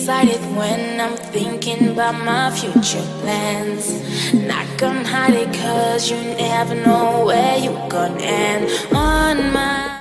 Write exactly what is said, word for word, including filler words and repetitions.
excited when I'm thinking about my future plans. Not gonna hide it, cause you never know where you're gonna end. On my